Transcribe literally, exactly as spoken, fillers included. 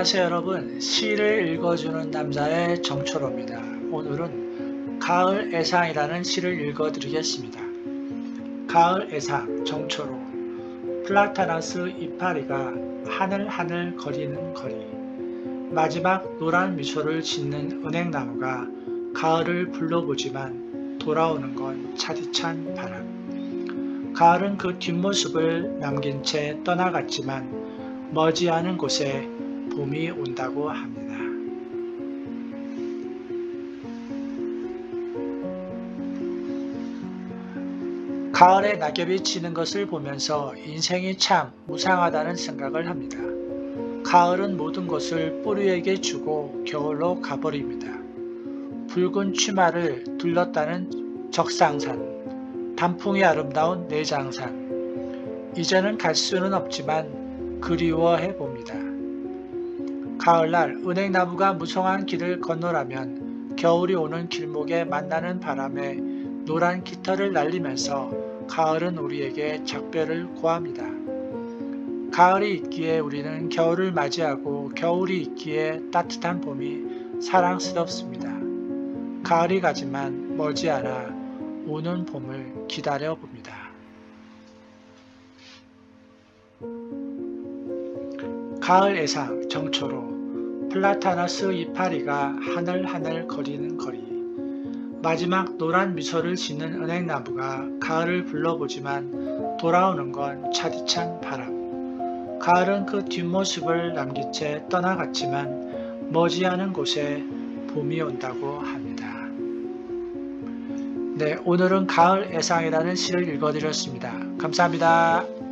안녕하세요 여러분. 시를 읽어주는 남자의 정초로입니다. 오늘은 가을 애상이라는 시를 읽어드리겠습니다. 가을 애상 정초로. 플라타나스 이파리가 하늘하늘 거리는 거리, 마지막 노란 미소를 짓는 은행나무가 가을을 불러보지만 돌아오는 건 차디찬 바람. 가을은 그 뒷모습을 남긴 채 떠나갔지만 머지않은 곳에 봄이 온다고 합니다. 가을에 낙엽이 지는 것을 보면서 인생이 참 무상하다는 생각을 합니다. 가을은 모든 것을 뿌리에게 주고 겨울로 가버립니다. 붉은 취마를 둘렀다는 적상산, 단풍이 아름다운 내장산, 이제는 갈 수는 없지만 그리워해 봅니다. 가을날 은행나무가 무성한 길을 건너라면 겨울이 오는 길목에 만나는 바람에 노란 깃털을 날리면서 가을은 우리에게 작별을 고합니다. 가을이 있기에 우리는 겨울을 맞이하고 겨울이 있기에 따뜻한 봄이 사랑스럽습니다. 가을이 가지만 머지않아 오는 봄을 기다려 봅니다. 가을 애상 정초로. 플라타나스 이파리가 하늘하늘 거리는 거리, 마지막 노란 미소를 짓는 은행나무가 가을을 불러보지만 돌아오는 건 차디찬 바람. 가을은 그 뒷모습을 남긴 채 떠나갔지만 머지않은 곳에 봄이 온다고 합니다. 네, 오늘은 가을 애상이라는 시를 읽어드렸습니다. 감사합니다.